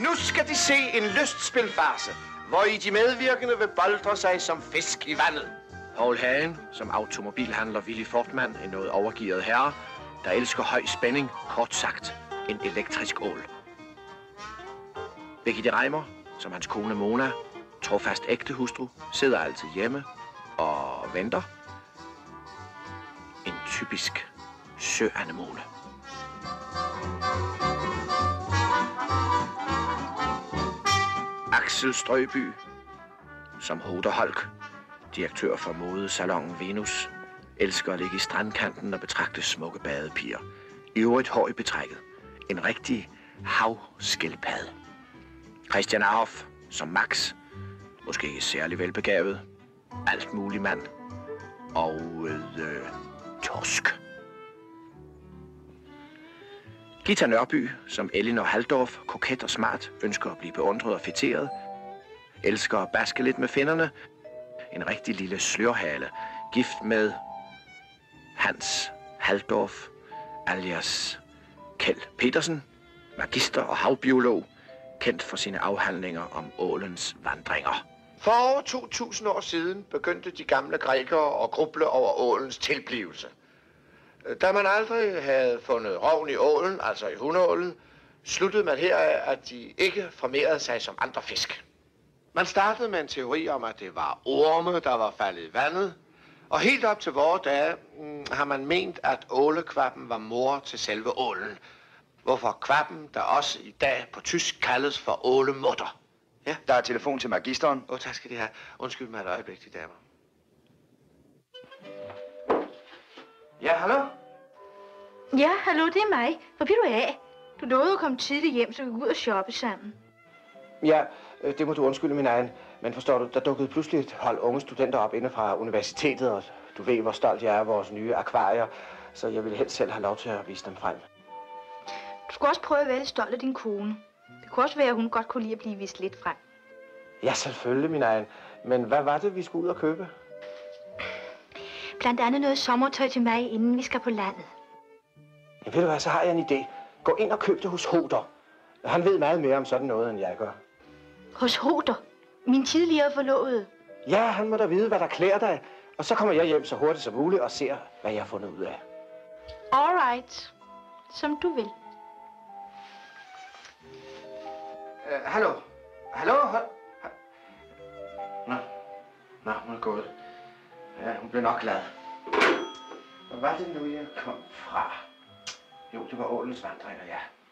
Nu skal de se en lystspilfarse, hvor i de medvirkende vil boldre sig som fisk i vandet. Paul Hagen som automobilhandler Willy Fortmann, en noget overgivet herre, der elsker høj spænding, kort sagt en elektrisk ål. Birgitte Reimer som hans kone Mona, trofast ægte hustru, sidder altid hjemme og venter. En typisk søanemone. Axel Strøby som Hoder Holk, direktør for modesalongen Venus, elsker at ligge i strandkanten og betragte smukke badepiger. I øvrigt hår i betrækket. En rigtig havskildpadde. Christian Arhoff som Max, måske ikke særlig velbegavet, alt mulig mand. Og Torsk. Gita Nørby som Elinor Haldorf, koket og smart, ønsker at blive beundret og fætteret. Elsker at baske lidt med finnerne. En rigtig lille slørhale, gift med Hans Haldorf, alias Kjeld Petersen, magister og havbiolog, kendt for sine afhandlinger om ålens vandringer. For over 2000 år siden begyndte de gamle grækere at gruble over ålens tilblivelse. Da man aldrig havde fundet rogn i ålen, altså i hundålen, sluttede man heraf, at de ikke formerede sig som andre fisk. Man startede med en teori om, at det var orme, der var faldet i vandet. Og helt op til vore dage har man ment, at ålekvappen var mor til selve ålen. Hvorfor kvappen, der også i dag på tysk kaldes for ålemutter. Ja? Der er telefon til magisteren. Tak skal de have. Undskyld mig et øjeblik, de damer. Ja, hallo? Ja, hallo, det er mig. Hvor bliver du af? Du lovede at komme tidligt hjem, så vi kan gå ud og shoppe sammen. Ja, det må du undskylde, min egen. Men forstår du, der dukkede pludselig et hold unge studenter op inde fra universitetet, og du ved, hvor stolt jeg er af vores nye akvarier, så jeg ville helst selv have lov til at vise dem frem. Du skulle også prøve at være lidt stolt af din kone. Det kunne også være, at hun godt kunne lide at blive vist lidt frem. Ja, selvfølgelig, min egen. Men hvad var det, vi skulle ud og købe? Blandt andet noget sommertøj til mig, inden vi skal på landet. Ja, ved du hvad, så har jeg en idé. Gå ind og køb det hos Hoder. Han ved meget mere om sådan noget, end jeg gør. Hos Hoder? Min tidligere forlovede? Ja, han må da vide, hvad der klæder dig. Og så kommer jeg hjem så hurtigt som muligt og ser, hvad jeg har fundet ud af. All right. Som du vil. Hallo? Hallo? Nå, hun er gået. Ja, hun blev nok glad. Hvad var det nu, jeg kom fra? Jo, det var ålens vandringer, ja.